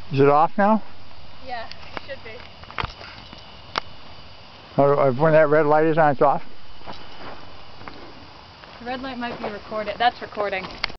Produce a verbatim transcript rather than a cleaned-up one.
Is it off now? Yeah, it should be. Or when that red light is on, it's off? The red light might be recorded. That's recording.